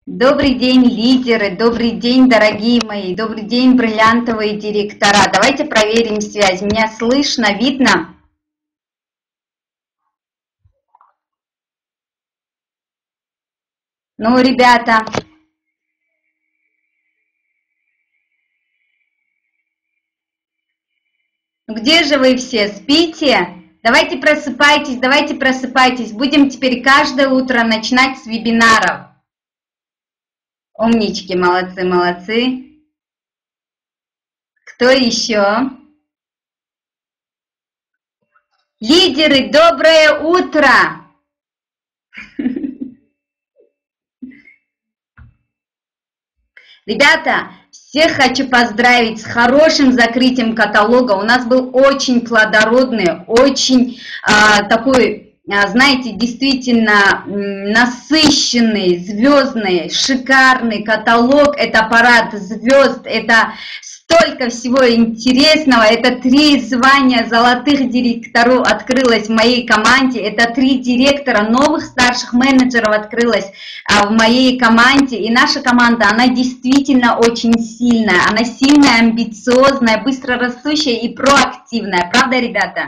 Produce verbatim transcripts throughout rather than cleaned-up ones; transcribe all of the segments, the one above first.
Добрый день, лидеры, добрый день, дорогие мои, добрый день, бриллиантовые директора. Давайте проверим связь. Меня слышно, видно? Ну, ребята, ну где же вы все? Спите? Давайте просыпайтесь, давайте просыпайтесь. Будем теперь каждое утро начинать с вебинаров. Умнички, молодцы, молодцы. Кто еще? Лидеры, доброе утро! Ребята, всех хочу поздравить с хорошим закрытием каталога. У нас был очень плодородный, очень а, такой, а, знаете, действительно насыщенный, звездный, шикарный каталог. Это парад звезд, это столько всего интересного. Это три звания золотых директоров открылось в моей команде. Это три директора, новых старших менеджеров открылось а, в моей команде. И наша команда, она действительно очень сильная. Она сильная, амбициозная, быстро растущая и проактивная. Правда, ребята?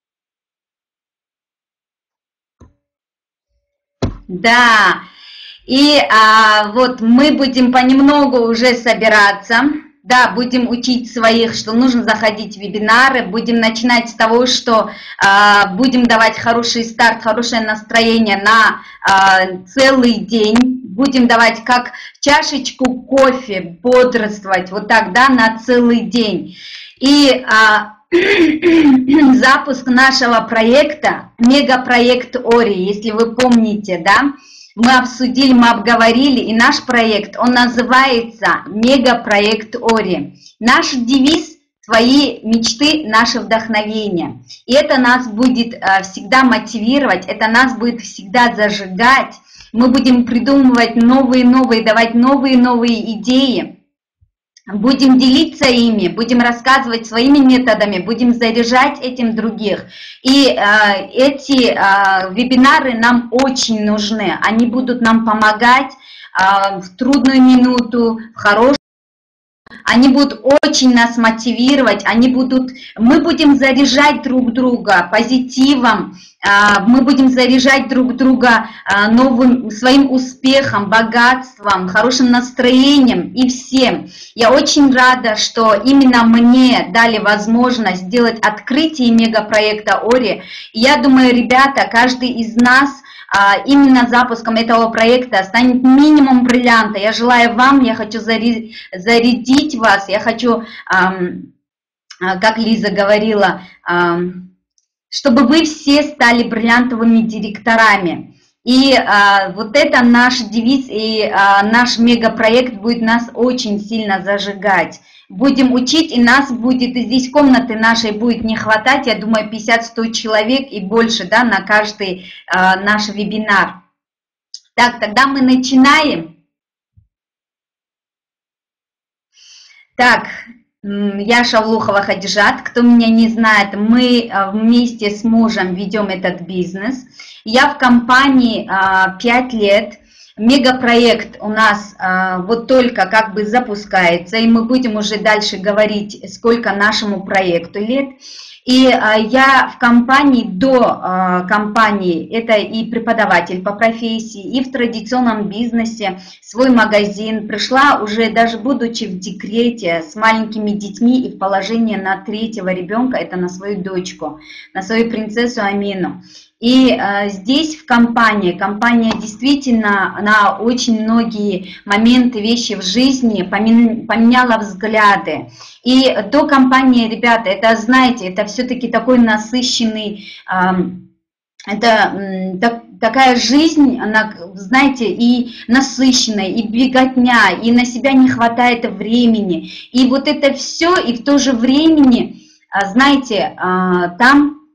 Да. И а, вот мы будем понемногу уже собираться. Да, будем учить своих, что нужно заходить в вебинары, будем начинать с того, что э, будем давать хороший старт, хорошее настроение на э, целый день, будем давать как чашечку кофе, бодрствовать, вот так, да, на целый день. И э, запуск нашего проекта, мегапроект Ори, если вы помните, да, мы обсудили, мы обговорили, и наш проект, он называется «Мегапроект Ори». Наш девиз «Твои мечты, наше вдохновение». И это нас будет э, всегда мотивировать, это нас будет всегда зажигать. Мы будем придумывать новые-новые, давать новые-новые идеи. Будем делиться ими, будем рассказывать своими методами, будем заряжать этим других. И э, эти э, вебинары нам очень нужны. Они будут нам помогать э, в трудную минуту, в хорошую. Они будут очень нас мотивировать, они будут, мы будем заряжать друг друга позитивом, мы будем заряжать друг друга новым своим успехом, богатством, хорошим настроением и всем. Я очень рада, что именно мне дали возможность сделать открытие мегапроекта Ори. И я думаю, ребята, каждый из нас именно запуском этого проекта станет минимум бриллианта. Я желаю вам, я хочу зарядить вас, я хочу, как Лиза говорила, чтобы вы все стали бриллиантовыми директорами. И а, вот это наш девиз, и а, наш мегапроект будет нас очень сильно зажигать. Будем учить, и нас будет, и здесь комнаты нашей будет не хватать, я думаю, пятьдесят-сто человек и больше, да, на каждый а, наш вебинар. Так, тогда мы начинаем. Так, я Шавлухова Хадижат, кто меня не знает, мы вместе с мужем ведем этот бизнес. Я в компании пять лет, мегапроект у нас вот только как бы запускается, и мы будем уже дальше говорить, сколько нашему проекту лет. И я в компании, до компании, это и преподаватель по профессии, и в традиционном бизнесе, свой магазин. Пришла уже даже будучи в декрете с маленькими детьми и в положении на третьего ребенка, это на свою дочку, на свою принцессу Амину. И э, здесь в компании, компания действительно на очень многие моменты, вещи в жизни поменяла взгляды. И до компании, ребята, это, знаете, это все-таки такой насыщенный, э, это э, так, такая жизнь, она, знаете, и насыщенная, и беготня, и на себя не хватает времени. И вот это все, и в то же времени, э, знаете, э, там...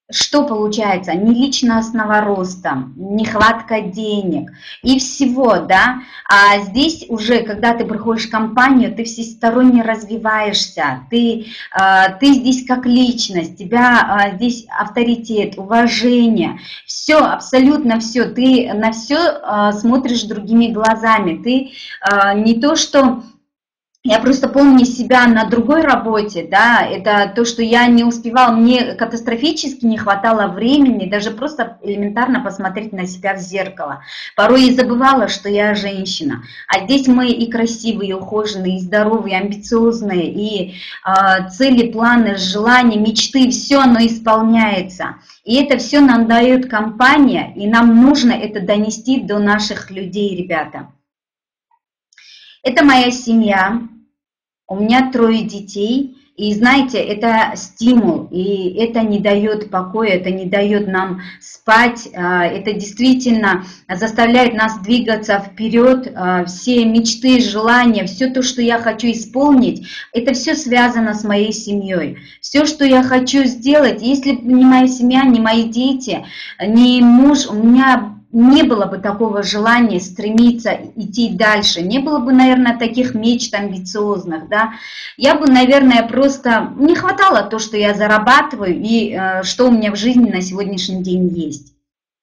что получается? Не личностного роста, нехватка денег и всего, да. А здесь уже, когда ты приходишь в компанию, ты всесторонне развиваешься, ты, ты здесь как личность, у тебя здесь авторитет, уважение, все, абсолютно все, ты на все смотришь другими глазами, ты не то, что... Я просто помню себя на другой работе, да, это то, что я не успевала, мне катастрофически не хватало времени, даже просто элементарно посмотреть на себя в зеркало. Порой и забывала, что я женщина. А здесь мы и красивые, и ухоженные, и здоровые, и амбициозные, и э, цели, планы, желания, мечты, все оно исполняется. И это все нам дает компания, и нам нужно это донести до наших людей, ребята. Это моя семья, у меня трое детей, и знаете, это стимул, и это не дает покоя, это не дает нам спать, это действительно заставляет нас двигаться вперед, все мечты, желания, все то, что я хочу исполнить, это все связано с моей семьей. Все, что я хочу сделать, если бы не моя семья, не мои дети, не муж, у меня... не было бы такого желания стремиться идти дальше, не было бы, наверное, таких мечт амбициозных, да, я бы, наверное, просто не хватало то, что я зарабатываю и э, что у меня в жизни на сегодняшний день есть.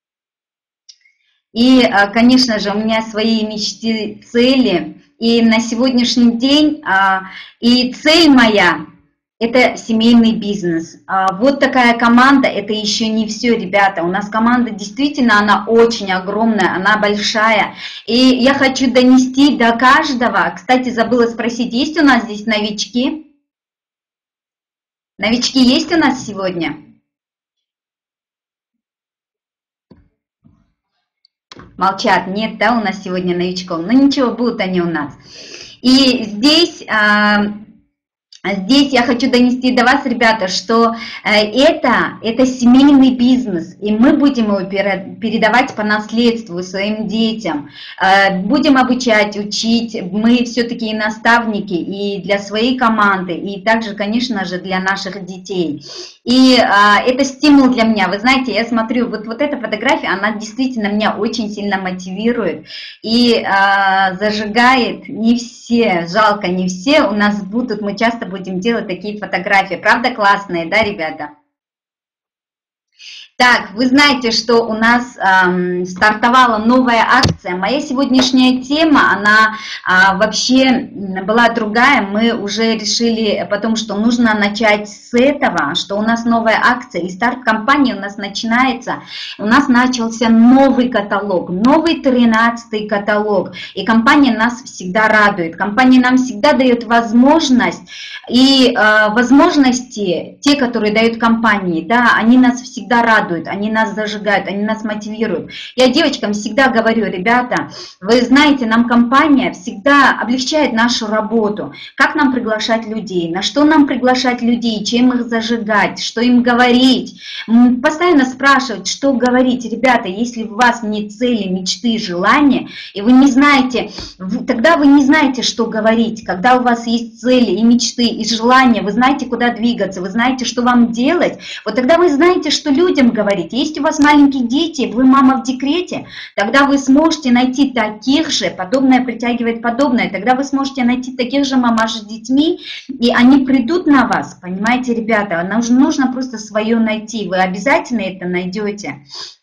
И, э, конечно же, у меня свои мечты, цели, и на сегодняшний день э, и цель моя – это семейный бизнес. Вот такая команда, это еще не все, ребята. У нас команда действительно, она очень огромная, она большая. И я хочу донести до каждого. Кстати, забыла спросить, есть у нас здесь новички? Новички есть у нас сегодня? Молчат, нет, да, у нас сегодня новичков. Ну ничего, будут они у нас. И здесь... Здесь я хочу донести до вас, ребята, что это, это семейный бизнес, и мы будем его передавать по наследству своим детям. Будем обучать, учить, мы все-таки и наставники, и для своей команды, и также, конечно же, для наших детей. И а, это стимул для меня. Вы знаете, я смотрю, вот, вот эта фотография, она действительно меня очень сильно мотивирует и а, зажигает. Не все, жалко, не все у нас будут, мы часто будем делать такие фотографии. Правда классные, да, ребята? Так, вы знаете, что у нас эм, стартовала новая акция. Моя сегодняшняя тема, она э, вообще была другая. Мы уже решили потом, что нужно начать с этого, что у нас новая акция. И старт кампании у нас начинается. У нас начался новый каталог, новый тринадцатый каталог. И компания нас всегда радует. Компания нам всегда дает возможность. И э, возможности, те, которые дают компании, да, они нас всегда радуют. Они нас зажигают, они нас мотивируют. Я девочкам всегда говорю, ребята, вы знаете, нам компания всегда облегчает нашу работу. Как нам приглашать людей, на что нам приглашать людей, чем их зажигать, что им говорить. Постоянно спрашивать, что говорить. Ребята, если у вас нет цели, мечты, желания, и вы не знаете, тогда вы не знаете, что говорить. Когда у вас есть цели и мечты, и желания, вы знаете, куда двигаться, вы знаете, что вам делать, вот тогда вы знаете, что людям говорить. Если у вас маленькие дети, вы мама в декрете, тогда вы сможете найти таких же, подобное притягивает подобное, тогда вы сможете найти таких же мамаш с детьми, и они придут на вас, понимаете, ребята, нужно, нужно просто свое найти, вы обязательно это найдете.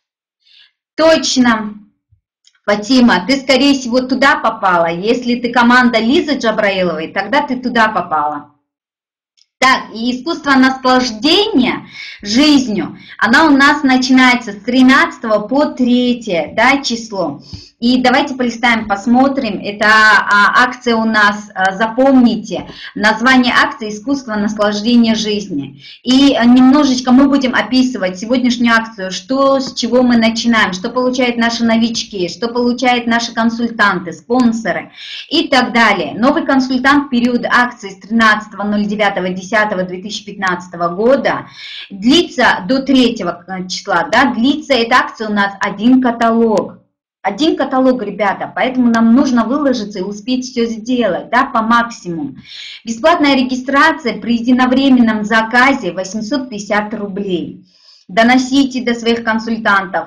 Точно. Фатима, ты, скорее всего, туда попала. Если ты команда Лизы Джабраиловой, тогда ты туда попала. Так, и искусство наслаждения жизнью, она у нас начинается с тринадцатого по третье, да, число. И давайте полистаем, посмотрим. Это а, акция у нас, а, запомните, название акции «Искусство наслаждения жизни». И а, немножечко мы будем описывать сегодняшнюю акцию, что, с чего мы начинаем, что получают наши новички, что получают наши консультанты, спонсоры и так далее. Новый консультант в период акции с тринадцатого ноль девятого десятого две тысячи пятнадцатого года длится до третьего числа, да, длится эта акция у нас один каталог. Один каталог, ребята, поэтому нам нужно выложиться и успеть все сделать, да, по максимуму. Бесплатная регистрация при единовременном заказе восемьсот пятьдесят рублей. доносите до своих консультантов.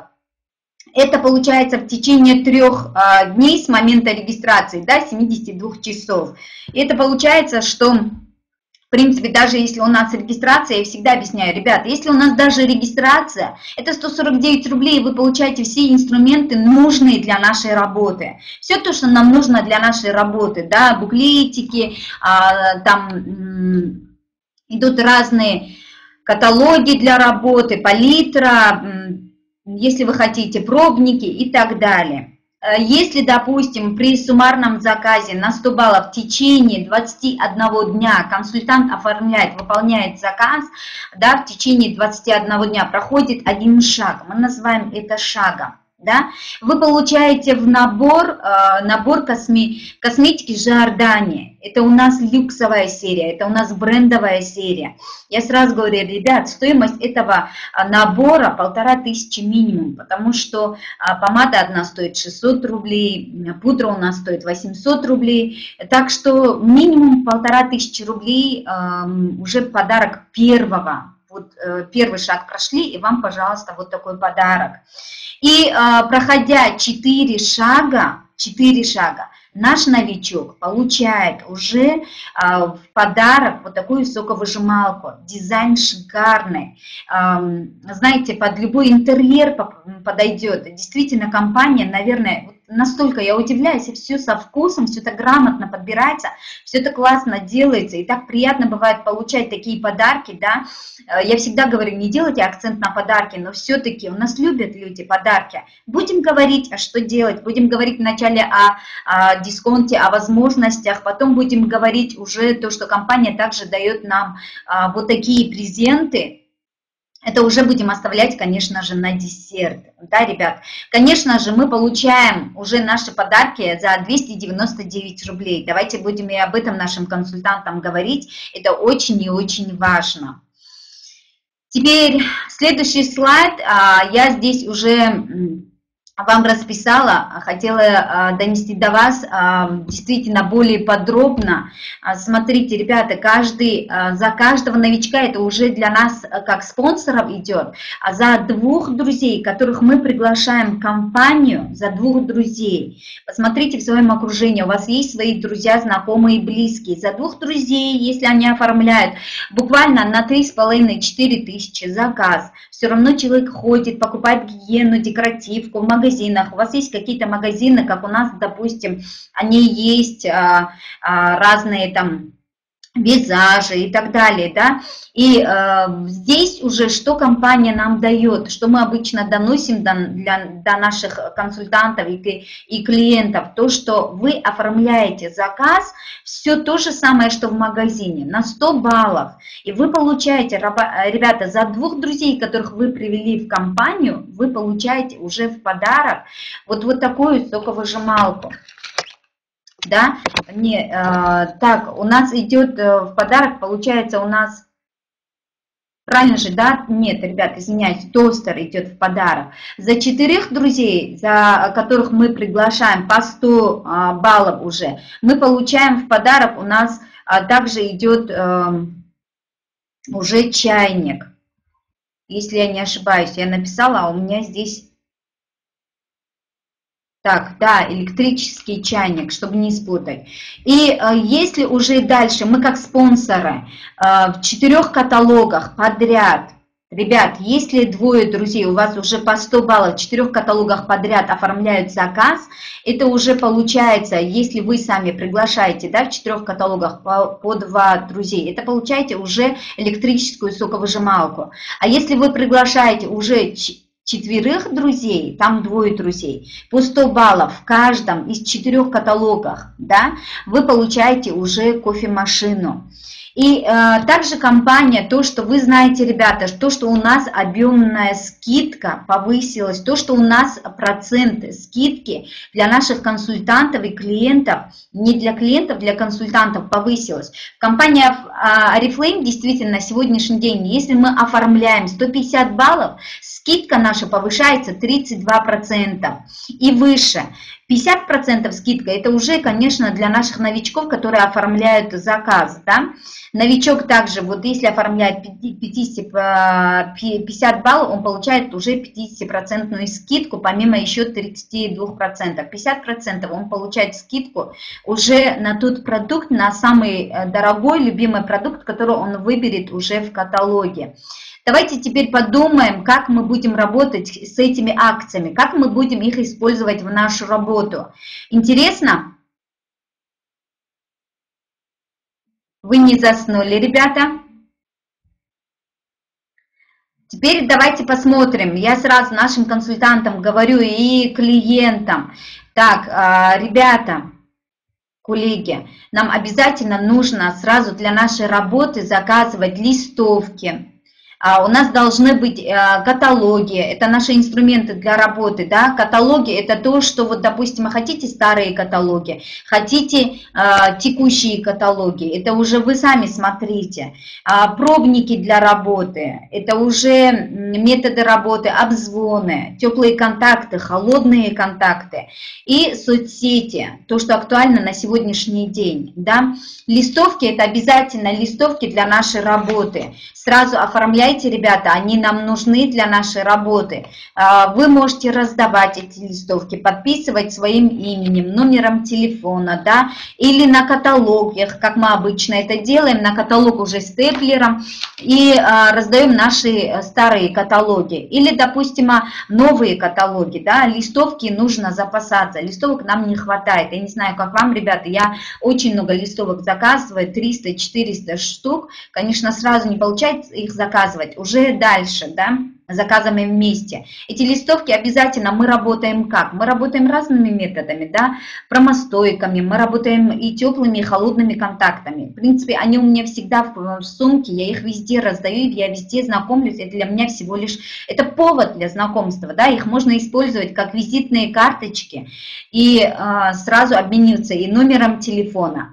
Это получается в течение трех э, дней с момента регистрации, да, семидесяти двух часов. И это получается, что, в принципе, даже если у нас регистрация, я всегда объясняю, ребята, если у нас даже регистрация, это сто сорок девять рублей, вы получаете все инструменты, нужные для нашей работы. Все то, что нам нужно для нашей работы, да, буклетики, э, там идут разные каталоги для работы, палитра, если вы хотите, пробники и так далее. Если, допустим, при суммарном заказе на сто баллов в течение двадцати одного дня консультант оформляет, выполняет заказ, да, в течение двадцати одного дня проходит один шаг, мы называем это шагом. Да? Вы получаете в набор, э, набор косме, косметики Giordani. Это у нас люксовая серия, это у нас брендовая серия. Я сразу говорю, ребят, стоимость этого набора полтора тысячи минимум, потому что э, помада одна стоит шестьсот рублей, пудра у нас стоит восемьсот рублей. Так что минимум полтора тысячи рублей э, уже подарок первого. Вот э, первый шаг прошли, и вам, пожалуйста, вот такой подарок. И э, проходя четыре шага, четыре шага, наш новичок получает уже э, в подарок вот такую соковыжималку. Дизайн шикарный. Э, знаете, под любой интерьер подойдет. Действительно, компания, наверное, настолько я удивляюсь, и все со вкусом, все это грамотно подбирается, все это классно делается, и так приятно бывает получать такие подарки, да. Я всегда говорю, не делайте акцент на подарки, но все-таки у нас любят люди подарки. Будем говорить, а что делать, будем говорить вначале о, о дисконте, о возможностях, потом будем говорить уже то, что компания также дает нам а, вот такие презенты. Это уже будем оставлять, конечно же, на десерт, да, ребят. Конечно же, мы получаем уже наши подарки за двести девяносто девять рублей. Давайте будем и об этом нашим консультантам говорить. Это очень и очень важно. Теперь следующий слайд. Я здесь уже вам расписала, хотела донести до вас действительно более подробно. Смотрите, ребята, каждый, за каждого новичка это уже для нас как спонсоров идет, а за двух друзей, которых мы приглашаем в компанию, за двух друзей, посмотрите в своем окружении, у вас есть свои друзья, знакомые, близкие, за двух друзей, если они оформляют буквально на три с половиной — четыре тысячи заказ, все равно человек ходит, покупает гигиену, декоративку в магазине, у вас есть какие-то магазины, как у нас, допустим, они есть а, а, разные там визажи и так далее, да, и э, здесь уже что компания нам дает, что мы обычно доносим до, для, до наших консультантов и, и клиентов, то, что вы оформляете заказ, все то же самое, что в магазине, на сто баллов, и вы получаете, ребята, за двух друзей, которых вы привели в компанию, вы получаете уже в подарок вот, вот такую соковыжималку. Да, не, э, так, у нас идет э, в подарок, получается, у нас, правильно же, да, нет, ребят, извиняюсь, тостер идет в подарок. За четырех друзей, за которых мы приглашаем по сто э, баллов уже, мы получаем в подарок, у нас э, также идет э, уже чайник, если я не ошибаюсь, я написала, а у меня здесь... Так, да, электрический чайник, чтобы не спутать. И э, если уже дальше мы как спонсоры э, в четырех каталогах подряд, ребят, если двое друзей, у вас уже по сто баллов в четырех каталогах подряд оформляют заказ, это уже получается, если вы сами приглашаете, да, в четырех каталогах по, по два друзей, это получаете уже электрическую соковыжималку. А если вы приглашаете уже четверых друзей, там двое друзей, по сто баллов в каждом из четырех каталогах, да, вы получаете уже кофемашину. И э, также компания, то, что вы знаете, ребята, то, что у нас объемная скидка повысилась, то, что у нас проценты скидки для наших консультантов и клиентов, не для клиентов, для консультантов повысилась. Компания э, Oriflame действительно на сегодняшний день, если мы оформляем сто пятьдесят баллов, скидка наша наша повышается тридцать два процента и выше. пятьдесят процентов скидка, это уже, конечно, для наших новичков, которые оформляют заказ, да. Новичок также, вот если оформляет пятьдесят, пятьдесят баллов, он получает уже пятидесятипроцентную скидку, помимо еще тридцати двух процентов. пятьдесят процентов он получает скидку уже на тот продукт, на самый дорогой, любимый продукт, который он выберет уже в каталоге. Давайте теперь подумаем, как мы будем работать с этими акциями, как мы будем их использовать в нашу работу. Интересно? Вы не заснули, ребята? Теперь давайте посмотрим. Я сразу нашим консультантам говорю и клиентам. Так, ребята, коллеги, нам обязательно нужно сразу для нашей работы заказывать листовки. У нас должны быть каталоги, это наши инструменты для работы, да, каталоги это то, что вот, допустим, хотите старые каталоги, хотите э, текущие каталоги, это уже вы сами смотрите, а, пробники для работы, это уже методы работы, обзвоны, теплые контакты, холодные контакты и соцсети, то, что актуально на сегодняшний день, да, листовки это обязательно листовки для нашей работы, сразу оформляйте. Ребята, они нам нужны для нашей работы. Вы можете раздавать эти листовки, подписывать своим именем, номером телефона, да, или на каталогах, как мы обычно это делаем, на каталог уже степлером и раздаем наши старые каталоги. Или, допустим, новые каталоги, да, листовки нужно запасаться, листовок нам не хватает. Я не знаю, как вам, ребята, я очень много листовок заказываю, триста-четыреста штук, конечно, сразу не получается их заказывать, уже дальше, да, заказами вместе. Эти листовки обязательно мы работаем как? Мы работаем разными методами, да, промостойками, мы работаем и теплыми, и холодными контактами. В принципе, они у меня всегда в сумке, я их везде раздаю, я везде знакомлюсь, это для меня всего лишь, это повод для знакомства, да, их можно использовать как визитные карточки и э, сразу обмениваться и номером телефона.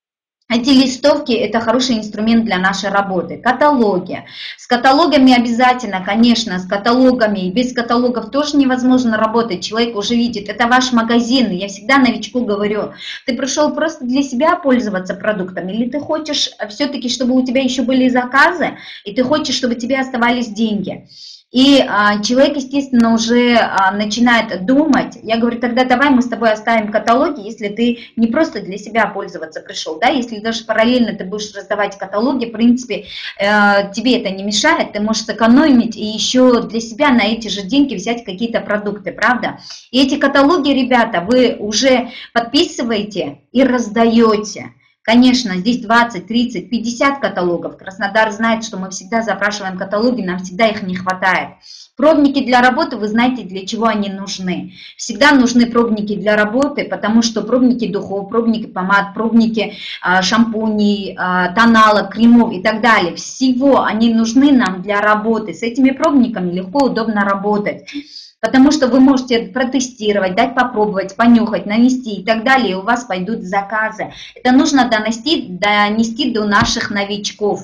Эти листовки – это хороший инструмент для нашей работы. Каталоги. С каталогами обязательно, конечно, с каталогами. Без каталогов тоже невозможно работать. Человек уже видит, это ваш магазин. Я всегда новичку говорю, ты пришел просто для себя пользоваться продуктами, или ты хочешь все-таки, чтобы у тебя еще были заказы, и ты хочешь, чтобы тебе оставались деньги. И а, человек, естественно, уже а, начинает думать, я говорю, тогда давай мы с тобой оставим каталоги, если ты не просто для себя пользоваться пришел, да, если даже параллельно ты будешь раздавать каталоги, в принципе, э, тебе это не мешает, ты можешь сэкономить и еще для себя на эти же деньги взять какие-то продукты, правда? И эти каталоги, ребята, вы уже подписываете и раздаете. Конечно, здесь двадцать, тридцать, пятьдесят каталогов. Краснодар знает, что мы всегда запрашиваем каталоги, нам всегда их не хватает. Пробники для работы, вы знаете, для чего они нужны. Всегда нужны пробники для работы, потому что пробники духов, пробники помад, пробники э, шампуней, э, тоналок, кремов и так далее. Всего они нужны нам для работы. С этими пробниками легко, удобно работать. Потому что вы можете протестировать, дать попробовать, понюхать, нанести и так далее, и у вас пойдут заказы. Это нужно донести, донести до наших новичков.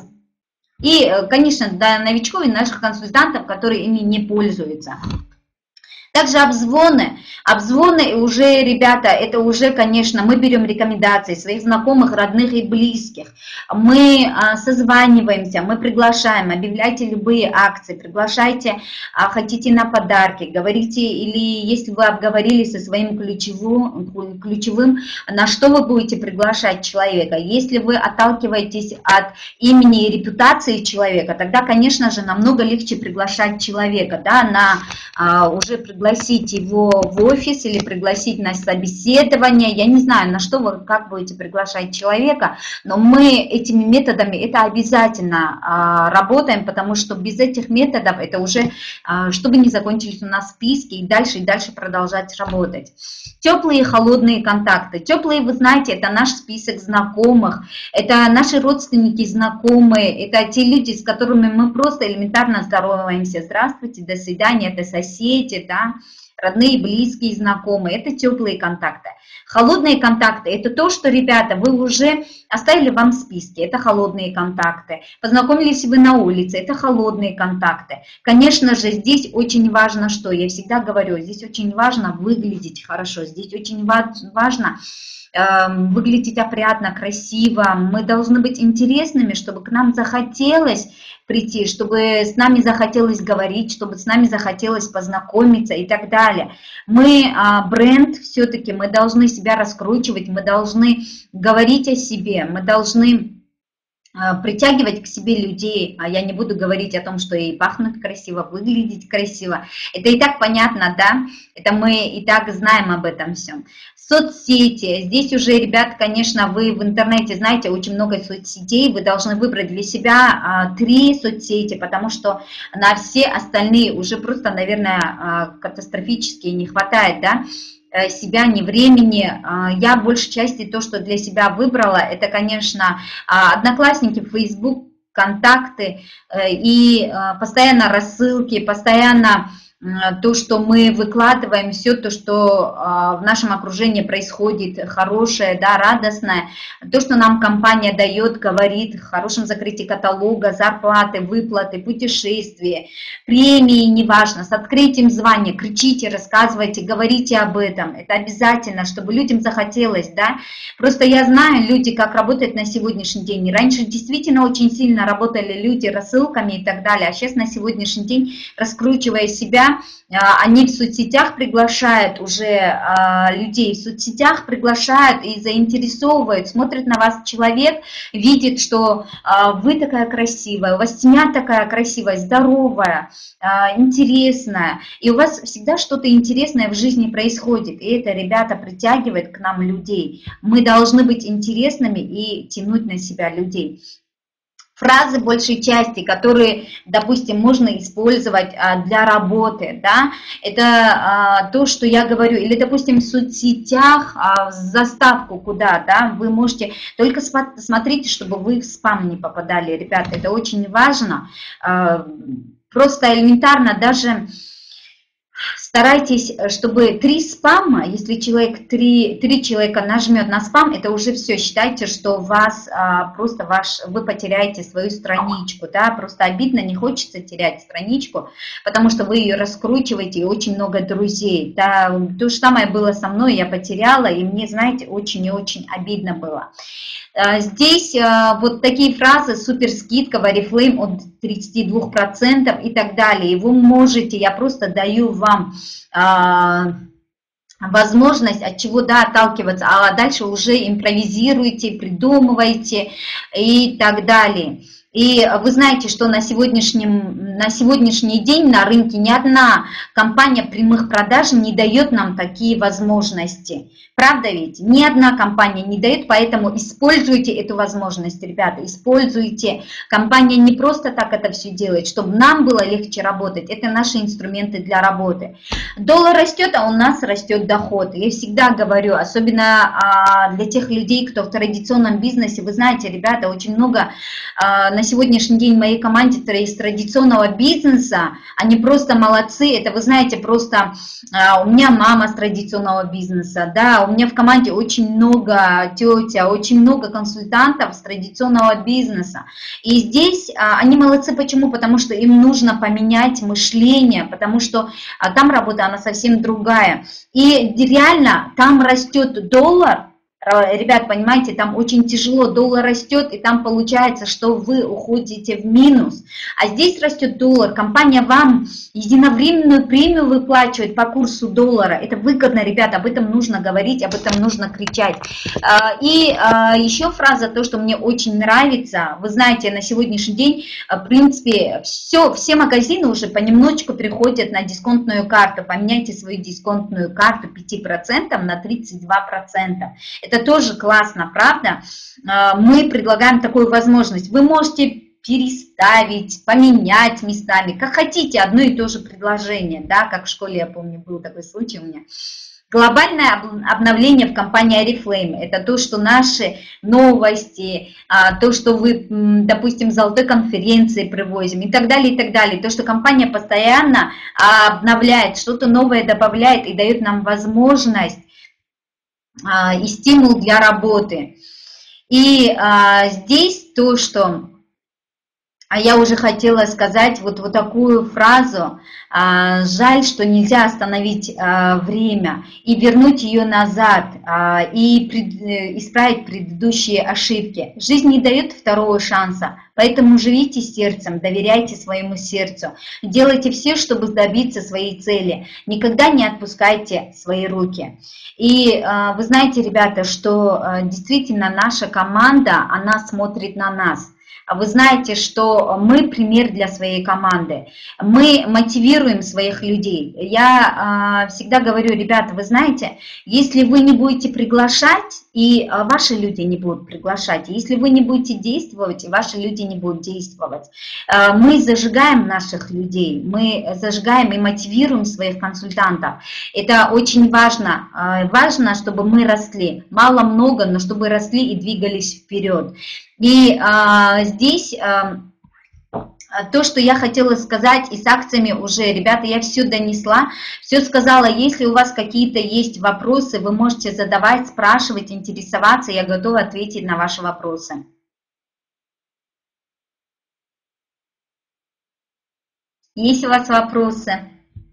И, конечно, до новичков и наших консультантов, которые ими не пользуются. Также обзвоны. Обзвоны уже, ребята, это уже, конечно, мы берем рекомендации своих знакомых, родных и близких. Мы а, созваниваемся, мы приглашаем, объявляйте любые акции, приглашайте, а, хотите на подарки, говорите, или если вы обговорили со своим ключевым, ключевым, на что вы будете приглашать человека. Если вы отталкиваетесь от имени и репутации человека, тогда, конечно же, намного легче приглашать человека, да, на а, уже приглашение. Пригласить его в офис или пригласить на собеседование, я не знаю, на что вы, как будете приглашать человека, но мы этими методами, это обязательно а, работаем, потому что без этих методов, это уже, а, чтобы не закончились у нас списки, и дальше, и дальше продолжать работать. Теплые и холодные контакты. Теплые, вы знаете, это наш список знакомых, это наши родственники, знакомые, это те люди, с которыми мы просто элементарно здороваемся. Здравствуйте, до свидания, это соседи, да. родные, близкие, знакомые, это теплые контакты. Холодные контакты – это то, что, ребята, вы уже оставили вам в списке, это холодные контакты. Познакомились вы на улице, это холодные контакты. Конечно же, здесь очень важно, что я всегда говорю, здесь очень важно выглядеть хорошо, здесь очень важно выглядеть опрятно, красиво. Мы должны быть интересными, чтобы к нам захотелось прийти, чтобы с нами захотелось говорить, чтобы с нами захотелось познакомиться и так далее. Мы бренд все-таки, мы должны себя раскручивать, мы должны говорить о себе, мы должны притягивать к себе людей, а я не буду говорить о том, что и пахнуть красиво, выглядеть красиво. Это и так понятно, да? Это мы и так знаем об этом всем. Соцсети. Здесь уже, ребят, конечно, вы в интернете знаете очень много соцсетей, вы должны выбрать для себя а, три соцсети, потому что на все остальные уже просто, наверное, а, катастрофически не хватает, да? Себя, ни времени. Я в большей части то, что для себя выбрала, это, конечно, Одноклассники, Facebook, контакты и постоянно рассылки, постоянно то, что мы выкладываем, все то, что в нашем окружении происходит хорошее, да, радостное, то, что нам компания дает, говорит, в хорошем закрытии каталога, зарплаты, выплаты, путешествия, премии, неважно, с открытием звания, кричите, рассказывайте, говорите об этом, это обязательно, чтобы людям захотелось, да, просто я знаю, люди, как работают на сегодняшний день, раньше действительно очень сильно работали люди рассылками и так далее, а сейчас на сегодняшний день, раскручивая себя, они в соцсетях приглашают уже людей, в соцсетях приглашают и заинтересовывают, смотрит на вас человек, видит, что вы такая красивая, у вас семья такая красивая, здоровая, интересная, и у вас всегда что-то интересное в жизни происходит, и это, ребята, притягивает к нам людей. Мы должны быть интересными и тянуть на себя людей. Фразы большей части, которые, допустим, можно использовать а, для работы, да, это а, то, что я говорю, или, допустим, в соцсетях а, заставку куда, да, вы можете, только смотрите, чтобы вы в спам не попадали, ребята, это очень важно, а, просто элементарно даже... Старайтесь, чтобы три спама, если человек, три, три человека нажмет на спам, это уже все, считайте, что вас а, просто ваш, вы потеряете свою страничку, да, просто обидно, не хочется терять страничку, потому что вы ее раскручиваете, и очень много друзей, да, то же самое было со мной, я потеряла, и мне, знаете, очень и очень обидно было. Здесь вот такие фразы, супер скидка, в Oriflame от тридцати двух процентов и так далее. И вы можете, я просто даю вам а, возможность от чего, да, отталкиваться, а дальше уже импровизируйте, придумывайте и так далее. И вы знаете, что на, сегодняшнем, на сегодняшний день на рынке ни одна компания прямых продаж не дает нам такие возможности. Правда ведь? Ни одна компания не дает, поэтому используйте эту возможность, ребята, используйте. Компания не просто так это все делает, чтобы нам было легче работать. Это наши инструменты для работы. Доллар растет, а у нас растет доход. Я всегда говорю, особенно для тех людей, кто в традиционном бизнесе, вы знаете, ребята, очень много на сегодняшний день в моей команде из традиционного бизнеса, они просто молодцы. Это, вы знаете, просто у меня мама с традиционного бизнеса, да, у меня в команде очень много тетя, очень много консультантов с традиционного бизнеса. И здесь а, они молодцы, почему? Потому что им нужно поменять мышление, потому что а, там работа, она совсем другая. И реально там растет доллар. Ребят, понимаете, там очень тяжело, доллар растет, и там получается, что вы уходите в минус. А здесь растет доллар, компания вам единовременную премию выплачивает по курсу доллара. Это выгодно, ребят, об этом нужно говорить, об этом нужно кричать. И еще фраза, то, что мне очень нравится, вы знаете, на сегодняшний день, в принципе, все, все магазины уже понемножечку переходят на дисконтную карту. Поменяйте свою дисконтную карту пять процентов на тридцать два процента. Это Это тоже классно, правда? Мы предлагаем такую возможность. Вы можете переставить, поменять местами, как хотите, одно и то же предложение, да, как в школе, я помню, был такой случай у меня. Глобальное обновление в компании Oriflame – это то, что наши новости, то, что вы, допустим, золотой конференции привозим и так далее, и так далее. То, что компания постоянно обновляет, что-то новое добавляет и дает нам возможность и стимул для работы. И здесь то, что я уже хотела сказать вот, вот такую фразу: жаль, что нельзя остановить время и вернуть ее назад, и пред, исправить предыдущие ошибки. Жизнь не дает второго шанса, поэтому живите сердцем, доверяйте своему сердцу, делайте все, чтобы добиться своей цели, никогда не отпускайте свои руки. И вы знаете, ребята, что действительно наша команда, она смотрит на нас. Вы знаете, что мы пример для своей команды, мы мотивируем своих людей. Я э, всегда говорю: ребята, вы знаете, если вы не будете приглашать, и ваши люди не будут приглашать, если вы не будете действовать, и ваши люди не будут действовать, э, мы зажигаем наших людей, мы зажигаем и мотивируем своих консультантов. Это очень важно, э, важно, чтобы мы росли, мало-много, но чтобы росли и двигались вперед. И а, здесь а, то, что я хотела сказать, и с акциями уже, ребята, я все донесла, все сказала. Если у вас какие-то есть вопросы, вы можете задавать, спрашивать, интересоваться, я готова ответить на ваши вопросы. Есть у вас вопросы?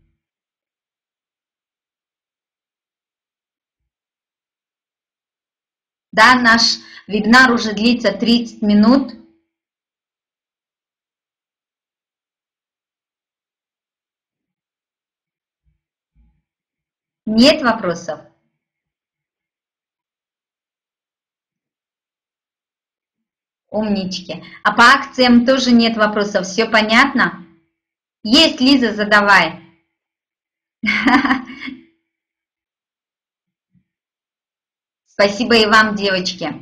Да, наш вебинар уже длится тридцать минут. Нет вопросов? Умнички. А по акциям тоже нет вопросов, все понятно? Есть, Лиза, задавай. Спасибо и вам, девочки.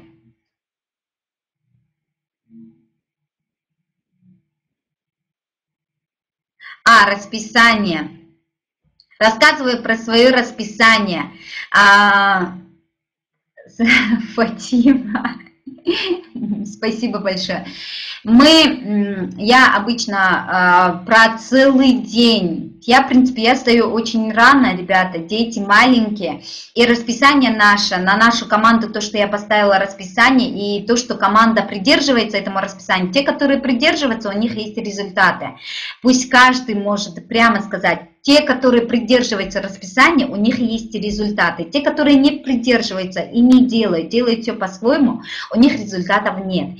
А, расписание. Рассказываю про свое расписание. А, Фатима, спасибо большое. Мы, я обычно про целый день. Я, в принципе, я стою очень рано, ребята, дети маленькие. И расписание наше, на нашу команду, то, что я поставила расписание, и то, что команда придерживается этому расписанию, те, которые придерживаются, у них есть результаты. Пусть каждый может прямо сказать: те, которые придерживаются расписания, у них есть результаты. Те, которые не придерживаются и не делают, делают все по-своему, у них результатов нет.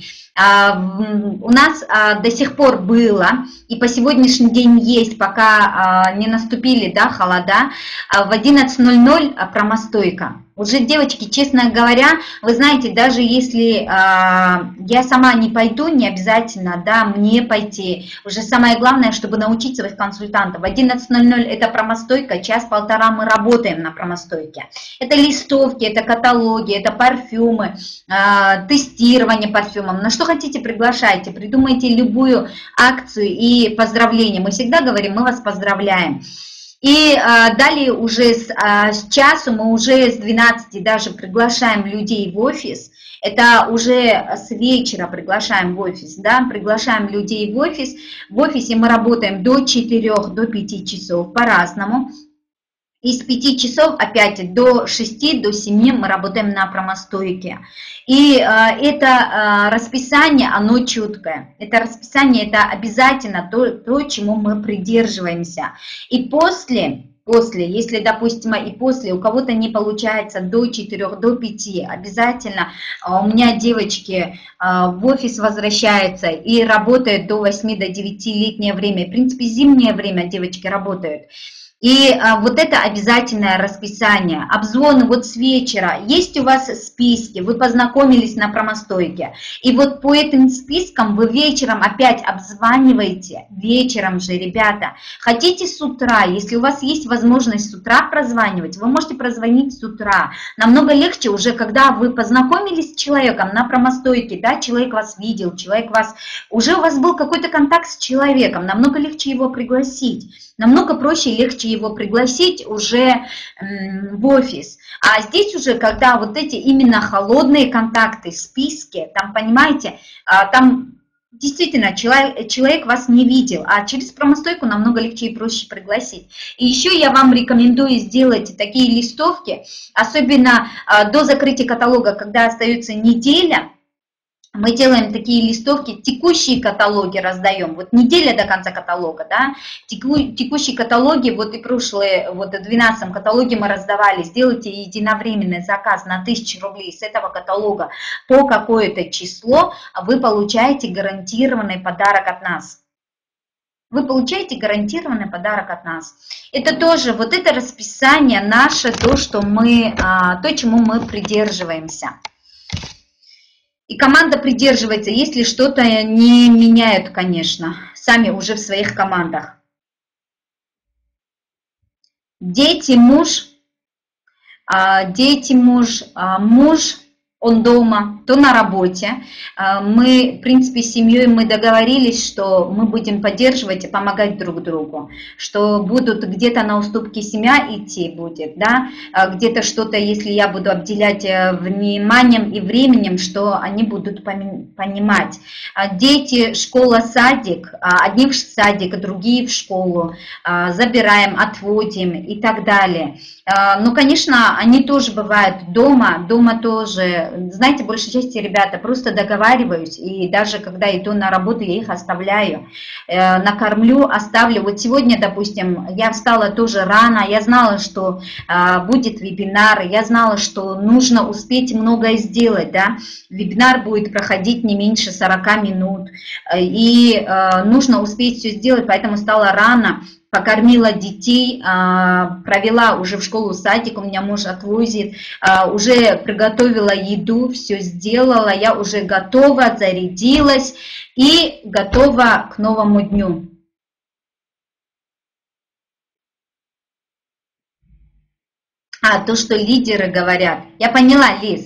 У нас до сих пор было, и по сегодняшний день есть, пока не наступили, да, холода, в одиннадцать ноль ноль промостойка. Уже, девочки, честно говоря, вы знаете, даже если э, я сама не пойду, не обязательно, да, мне пойти. Уже самое главное, чтобы научить своих консультантов. В одиннадцать ноль ноль это промостойка, час-полтора мы работаем на промостойке. Это листовки, это каталоги, это парфюмы, э, тестирование парфюмов. На что хотите, приглашайте, придумайте любую акцию и поздравления. Мы всегда говорим: мы вас поздравляем. И а, далее уже с, а, с часу мы уже с двенадцати даже приглашаем людей в офис. Это уже с вечера приглашаем в офис, да, приглашаем людей в офис. В офисе мы работаем до четырёх, до пяти часов по-разному. И с пяти часов опять до шести, до семи мы работаем на промостойке. И э, это э, расписание, оно четкое. Это расписание, это обязательно то, то, чему мы придерживаемся. И после, после, если, допустим, и после у кого-то не получается до четырёх, до пяти, обязательно э, у меня девочки э, в офис возвращаются и работают до восьми, до девяти летнее время. В принципе, зимнее время девочки работают. И а, вот это обязательное расписание, обзвоны вот с вечера, есть у вас списки, вы познакомились на промостойке, и вот по этим спискам вы вечером опять обзваниваете, вечером же, ребята, хотите с утра, если у вас есть возможность с утра прозванивать, вы можете прозвонить с утра, намного легче уже, когда вы познакомились с человеком на промостойке, да, человек вас видел, человек вас, уже у вас был какой-то контакт с человеком, намного легче его пригласить, намного проще и легче его пригласить уже в офис. А здесь уже, когда вот эти именно холодные контакты, списки, там, понимаете, там действительно человек, человек вас не видел, а через промостойку намного легче и проще пригласить. И еще я вам рекомендую сделать такие листовки, особенно до закрытия каталога, когда остается неделя. Мы делаем такие листовки, текущие каталоги раздаем, вот неделя до конца каталога, да, теку, текущие каталоги, вот и прошлые, вот в двенадцатом каталоге мы раздавали, сделайте единовременный заказ на тысячу рублей с этого каталога по какое-то число, вы получаете гарантированный подарок от нас. Вы получаете гарантированный подарок от нас. Это тоже, вот это расписание наше, то, что мы, то, чему мы придерживаемся. И команда придерживается, если что-то не меняют, конечно, сами уже в своих командах. Дети, муж, дети, муж, муж, он дома, то на работе. Мы, в принципе, с семьей мы договорились, что мы будем поддерживать и помогать друг другу, что будут где-то на уступки семья идти будет, да, где-то что-то, если я буду обделять вниманием и временем, что они будут понимать. Дети, школа, садик, одни в садик, другие в школу, забираем, отводим и так далее. Ну, конечно, они тоже бывают дома, дома тоже. Знаете, большей части ребята просто договариваюсь, и даже когда иду на работу, я их оставляю, э, накормлю, оставлю. Вот сегодня, допустим, я встала тоже рано, я знала, что э, будет вебинар, я знала, что нужно успеть многое сделать, да. Вебинар будет проходить не меньше сорока минут, и э, нужно успеть все сделать, поэтому встала рано. Покормила детей, провела уже в школу, садик, у меня муж отвозит, уже приготовила еду, все сделала, я уже готова, зарядилась и готова к новому дню. А, то, что лидеры говорят. Я поняла, Лиз.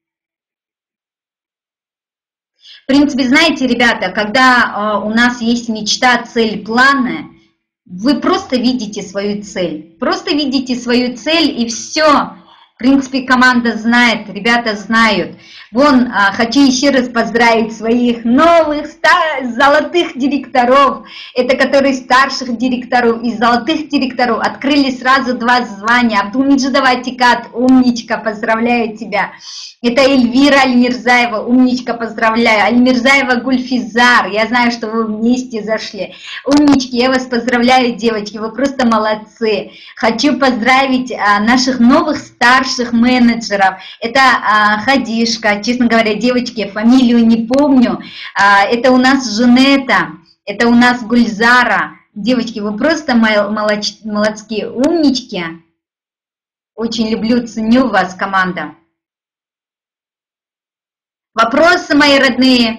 В принципе, знаете, ребята, когда у нас есть мечта, цель, планы, вы просто видите свою цель, просто видите свою цель и все. В принципе, команда знает, ребята знают. Вон, а, хочу еще раз поздравить своих новых золотых директоров, это которые старших директоров и золотых директоров, открыли сразу два звания. Абдулмеджидова Атикат, умничка, поздравляю тебя. Это Эльвира Альмирзаева, умничка, поздравляю. Альмирзаева Гульфизар, я знаю, что вы вместе зашли. Умнички, я вас поздравляю, девочки, вы просто молодцы. Хочу поздравить а, наших новых старших менеджеров. Это а, Хадишка, честно говоря, девочки, фамилию не помню. А, это у нас Жанета, это у нас Гульзара. Девочки, вы просто молодцы, умнички. Очень люблю, ценю вас, команда. Вопросы, мои родные?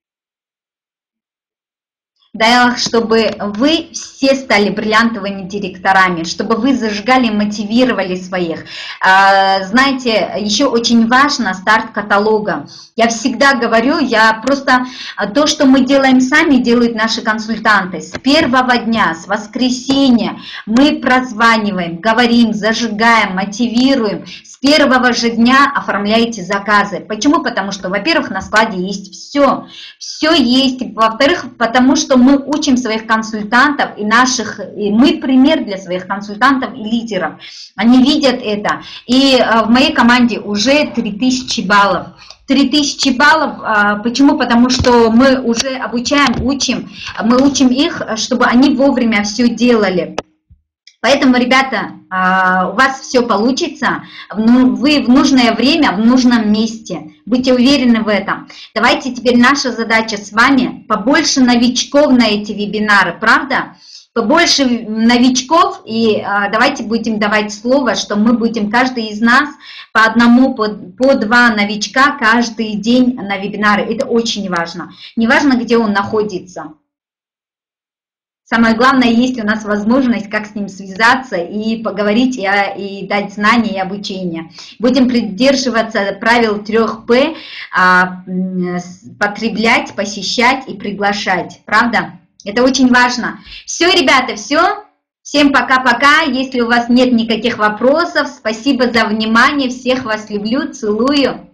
Да, чтобы вы все стали бриллиантовыми директорами, чтобы вы зажигали, мотивировали своих. Знаете, еще очень важно старт каталога. Я всегда говорю, я просто то, что мы делаем сами, делают наши консультанты. С первого дня, с воскресенья мы прозваниваем, говорим, зажигаем, мотивируем. С первого же дня оформляете заказы. Почему? Потому что, во-первых, на складе есть все. Все есть. Во-вторых, потому что мы учим своих консультантов и наших, и мы пример для своих консультантов и лидеров. Они видят это. И в моей команде уже три тысячи баллов. три тысячи баллов. Почему? Потому что мы уже обучаем, учим. Мы учим их, чтобы они вовремя все делали. Поэтому, ребята, у вас все получится, вы в нужное время, в нужном месте, будьте уверены в этом. Давайте теперь наша задача с вами побольше новичков на эти вебинары, правда? Побольше новичков, и давайте будем давать слово, что мы будем, каждый из нас, по одному, по, по два новичка каждый день на вебинары. Это очень важно. Неважно, где он находится. Самое главное, есть у нас возможность, как с ним связаться и поговорить, и, и дать знания и обучение. Будем придерживаться правил трех П, потреблять, посещать и приглашать. Правда? Это очень важно. Все, ребята, все. Всем пока-пока. Если у вас нет никаких вопросов, спасибо за внимание. Всех вас люблю, целую.